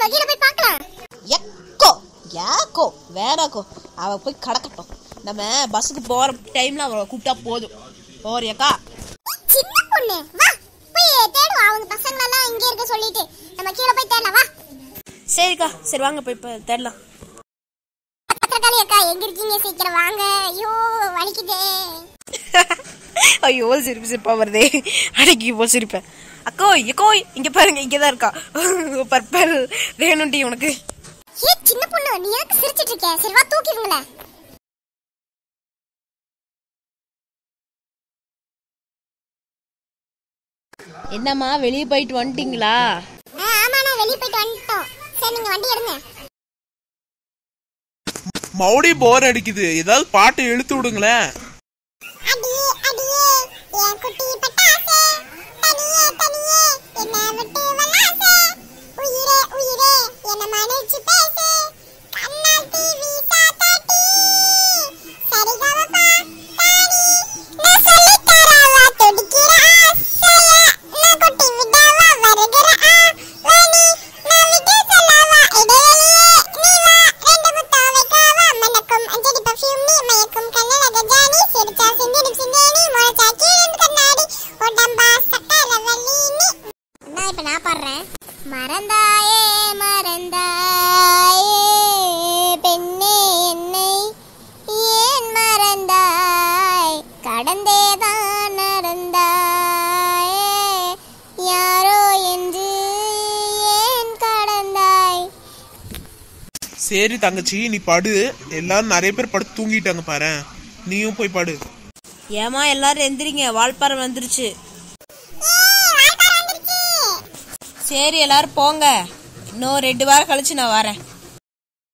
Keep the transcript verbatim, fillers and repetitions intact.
போறாங்க, கீழ போய் பார்க்கலாம். எக்கோ யாக்கோ வேணாக்கோ, அவ போய் கடக்கட்டும். நம்ம பஸ்ஸுக்கு போற டைம்ல அவளை கூப்பிட்டா போதும். போறியாக்கா? சின்ன பொண்ணு வா, போய் தேடுவா. அவங்க பசங்க எல்லாம் இங்க இருக்க சொல்லிட்டு நம்ம கீழ போய் தேடலாம் வா. சரிக்கா, சரி வாங்க போய் தேடலாம். பத்திரக்காளி அக்கா எங்க இருக்கீங்க, சீக்கிரம் வாங்க. ஐயோ வலிக்குதே. ஐயோ சிரிப்பு சிரிப்பா வருதே, அடக்கி போ சிரிப்பேன். அக்கோ எக்கோ இங்க பாருங்க, இங்கதான் இருக்கா பர்பல் வேணும்டி உனக்கு. ஏ சின்ன பொண்ணு, நீ எனக்கு சிரிச்சிட்டு இருக்க. சரி வா தூக்கிடுங்களே. என்னம்மா வெளியே போயிட்டு வந்துட்டீங்களா? ஆமாண்ணா வெளியே போயிட்டு வந்துட்டோம். சரி நீங்க வண்டி எடுங்க. மௌடி போர் அடிக்குது, ஏதாவது பாட்டு இழுத்து விடுங்களேன். அடியே அடியே என் குட்டி பட்டாசே, தனியே தனியே என்ன விட்டு வல்லாசே, உயிரே உயிரே என்ன மனசு பேசு, கண்ணால் டிவி சாத்தாட்டி சரிகமபா தானி நான் சொல்லி தரவா துடிக்கிற ஆசையா, நான் குட்டி விடவா வருகிற ஆவணி, நான் விட்டு சொல்லவா இடைவெளியே நீ வா, ரெண்டு முத்தம் வைக்கவா மணக்கும் அஞ்சடி பர்ஃபியூம் நீ மயக்கும் கண்ணழக ஜானி, சிரிச்சா சிந்திடும் சிந்தேனி முளைச்சா கீழன் கண்ணாடி உடம்பா சக்கரவல்லி நீ. நான் இப்ப நான் பாடுறேன். மறந்தாயே மறந்தாயே பெண்ணே என்னை ஏன் மறந்தாய், கடந்தேதான் நடந்தாயே யாரோ என்று ஏன் கடந்தாய். சரி தங்கச்சி நீ படு, எல்லாரும் நிறைய பேர் படுத்து தூங்கிட்டாங்க பாரு, நீயும் போய் படு. ஏமா எல்லாரும் எந்திரிங்க, வால்பாறை வந்துருச்சு. சரி எல்லாரும் போங்க, இன்னும் ரெண்டு வாரம் கழிச்சு நான் வரேன்.